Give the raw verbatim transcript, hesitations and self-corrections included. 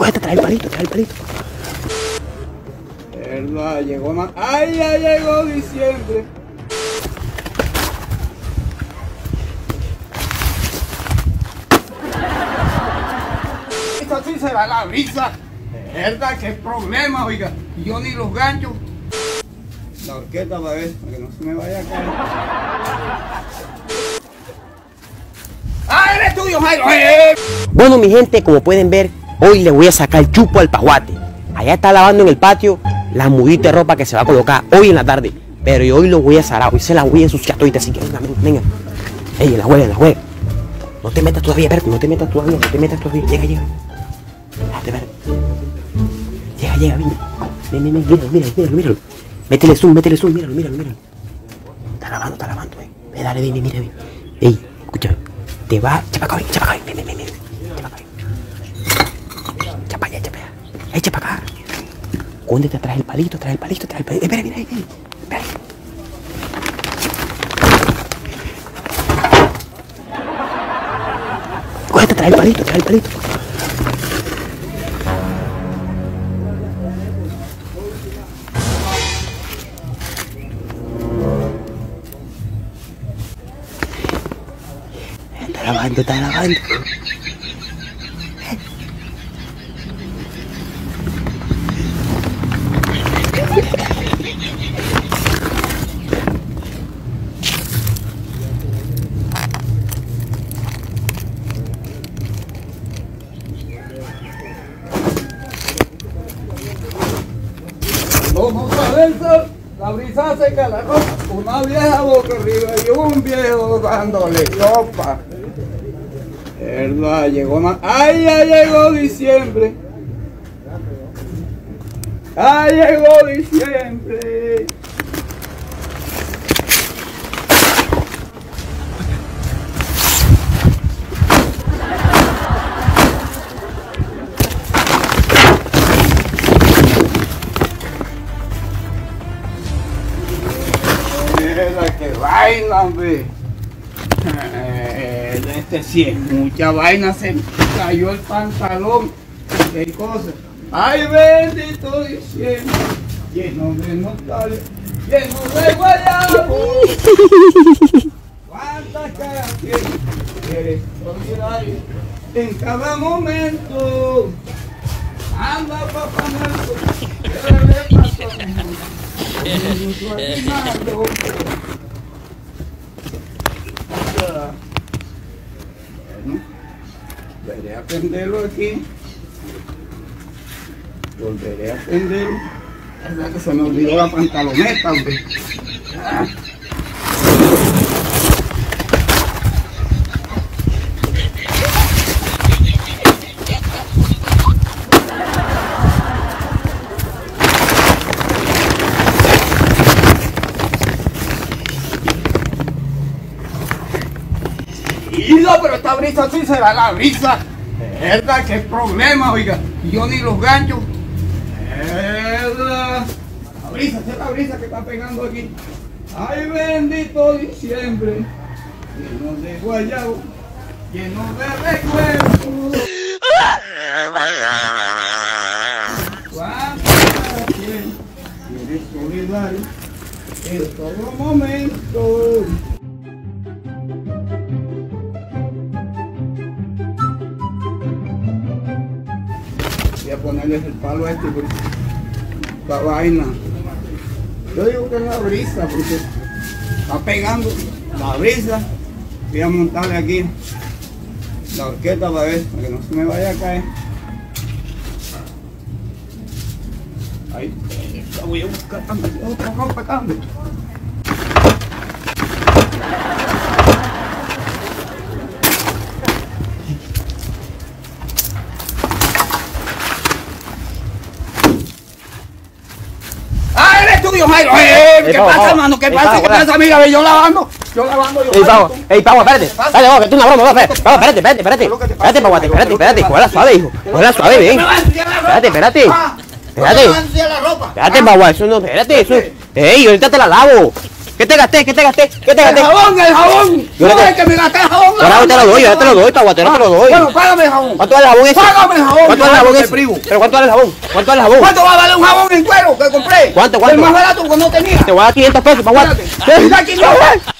Cógete, trae el palito, trae el palito. Verdad, llegó más. ¡Ay, ya llegó diciembre! Esta sí será la brisa. Verdad, qué problema, oiga. Yo ni los ganchos. La horqueta para ver, para que no se me vaya a caer. ¡Ah, eres tuyo, Jairo! ¡Eh! Bueno, mi gente, como pueden ver, hoy le voy a sacar chupo al pajuate. Allá está lavando en el patio la mudita de ropa que se va a colocar hoy en la tarde. Pero yo hoy lo voy a zarar, hoy se la voy a ensuciar todita, así que venga, venga, venga. Ey, en la juega, en la juega. No te metas todavía, espérate, no te metas todavía, no te metas todavía. Llega, llega. Espérate, espérate. Llega, llega, ven. Ven, ven, ven, míralo, míralo, míralo, míralo. Métele zoom, métele zoom, míralo, míralo, míralo. Está lavando, está lavando, eh. Ve, dale, ven, ven, mira, ven. Ey, escúchame. Te va, echa para acá, ven, echa para acá, ven, ven, ven, ven. Echa para allá, echa para allá. Echa para acá. Cóndete, trae el palito, trae el palito, trae el palito. Espera, mira, ahí, ven. Espera. Cógete, trae el palito, trae el palito. Está lavando, está lavando. Vamos a ver, la brisa seca la ropa, una vieja boca arriba y un viejo dándole ropa. Verdad, llegó más. ¡Ay, ya llegó diciembre! ¡Ay, llegó diciembre! ¡Qué vaina, hombre! Eh, este sí es mucha vaina, se cayó el pantalón, qué cosa. ¡Ay, bendito diciembre! Lleno de nostalgia, lleno de guayabo. ¿Cuántas caras tienes? Eres solidario en cada momento. Anda, papá muerto, ¿qué le pasó? Bueno, veré a prenderlo aquí. Volveré a prenderlo. Es verdad que se me olvidó la pantaloneta, hombre. Ah. No, pero esta brisa sí será la brisa. Verdad, qué problema, oiga. Yo ni los ganchos. Verdad. La brisa, esa es la brisa que está pegando aquí. Ay, bendito diciembre. Lleno de guayabo, lleno de recuerdos. ¿Cuántas tienes? Eres solidario en todo momento. Voy a ponerles el palo a este porque esta vaina. Yo digo que es la brisa porque está pegando la brisa. Voy a montarle aquí la horqueta para ver, para que no se me vaya a caer. Ahí, la voy a buscar otra ropa acá. Dios, Jairo, eh, ¿qué Pavo, pasa, Pavo. hermano? ¿Qué Ey, pasa? Pavo, ¿Qué hola. pasa, amiga? Ve, yo lavando, yo lavando, yo Ey, Pavo, lavando. ey, Pavo, espérate. ¿Qué pasa? Dale, Pavo, que tú una broma, Pavo, espérate. Pavo, espérate, espérate, espérate. ¿Qué es lo que te pasa? Espérate, Pavo, espérate, espérate. Cógela suave, hijo. Cógela suave, ven. Espérate, espérate. Ah, Espérate. ¿cómo me vas a ensuciar la ropa? Espérate, Ah, Pavo, eso no, espérate, eso. Ey, ahorita te la lavo. ¿Qué ¿Qué te gasté? ¿Qué te gasté? ¿Qué te El gasté? jabón, el jabón. Yo no No, te- es que me gasté el jabón. Ahora yo te lo doy, yo te lo doy, Paguatero, te lo doy. Bueno, págame el jabón. ¿Cuánto vale el jabón ese? Págame el jabón. ¿Cuánto vale el jabón Págame, ese? primo. ¿Pero cuánto vale el jabón? ¿Cuánto vale el jabón? ¿Cuánto va a valer un jabón en cuero que compré? ¿Cuánto, cuánto? El más barato que no tenía. Te voy a dar quinientos pesos, Paguate. Espérate. Da quinientos.